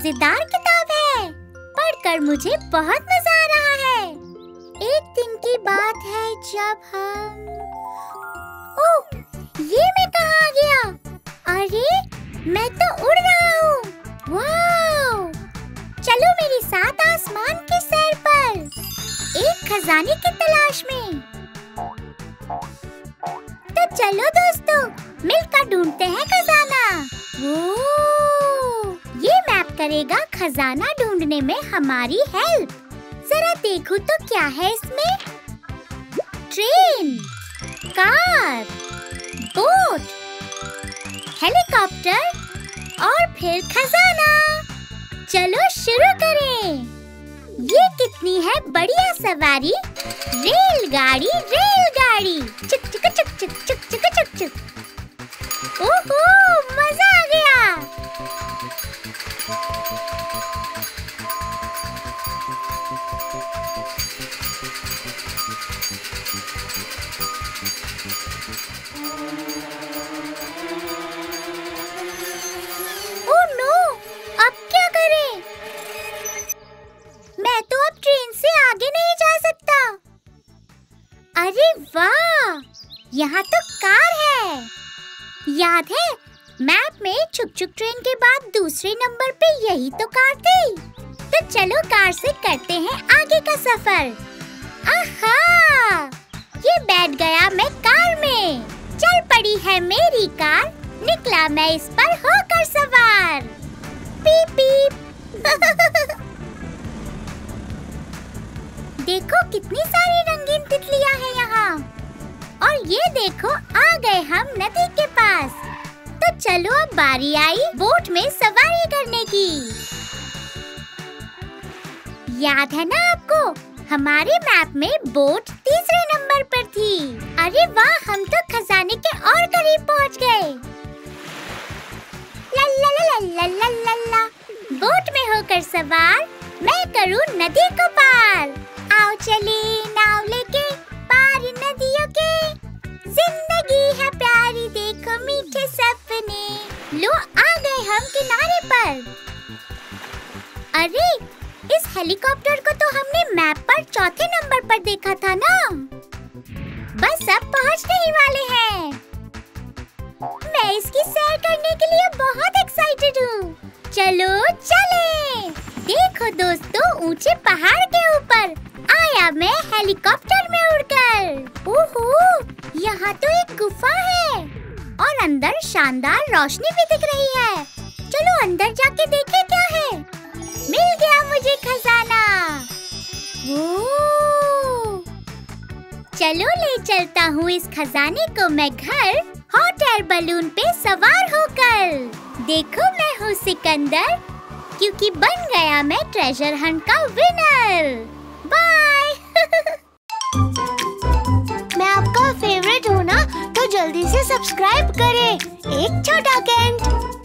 मजेदार किताब है। पढ़कर मुझे बहुत मजा आ रहा है। एक दिन की बात है जब हम ओह, ये मैं कहाँ आ गया? अरे मैं तो उड़ रहा हूँ। वाव! चलो मेरे साथ आसमान की सैर पर, एक खजाने की तलाश में। तो चलो दोस्तों, मिलकर ढूंढते हैं खजाना। ओह, ये मैप करेगा खजाना ढूंढने में हमारी हेल्प। जरा देखो तो क्या है इसमें? ट्रेन, कार, बोट, हेलीकॉप्टर और फिर खजाना। चलो शुरू करें। ये कितनी है बढ़िया सवारी। रेलगाड़ी रेलगाड़ी, चुक चुक चुक चुक चुक चुक चुक चुक। ओहो, मजा आ गया। ओह नो, अब क्या करें? मैं तो अब ट्रेन से आगे नहीं जा सकता। अरे वाह, यहाँ तो कार है। याद है मैप में छुक छुक ट्रेन के बाद दूसरे नंबर पे यही तो कार थी। तो चलो कार से करते हैं आगे का सफर। आहा, ये बैठ गया मैं कार में। चल पड़ी है मेरी कार, निकला मैं इस पर होकर सवार। पीप पीप। देखो कितनी सारी रंगीन तितलियां हैं यहाँ। और ये देखो आ गए हम नदी के पास। तो चलो अब बारी आई बोट में सवारी करने की। याद है ना आपको, हमारे मैप में बोट तीसरे नंबर पर थी। अरे वाह, हम तो खजाने के और करीब पहुँच गए। ला ला ला ला ला ला ला। बोट में होकर सवार मैं करूँ नदी को पार। आओ चले नाव लेके पार नदियों के, जिंदगी है प्यारी देखो मीठे सपने। लो आ गए हम किनारे पर। अरे इस हेलीकॉप्टर को तो हमने मैप पर चौथे नंबर पर देखा था ना। बस अब पहुंचने ही वाले हैं। मैं इसकी सैर करने के लिए बहुत एक्साइटेड हूँ। चलो चलें। देखो दोस्तों, ऊंचे पहाड़ के ऊपर आया मैं हेलीकॉप्टर में उड़कर। ओहो, यहाँ तो एक गुफा है और अंदर शानदार रोशनी भी दिख रही है। चलो अंदर जाके देखें क्या है। मिल गया मुझे खजाना। ओह, चलो ले चलता हूँ इस खजाने को मैं घर, हॉट एयर बलून पे सवार होकर। देखो मैं हूँ सिकंदर, क्योंकि बन गया मैं ट्रेजर हंट का विनर। बाय। मैं आपका फेवरेट हूँ ना, तो जल्दी से सब्सक्राइब करें। एक छोटा कैंट।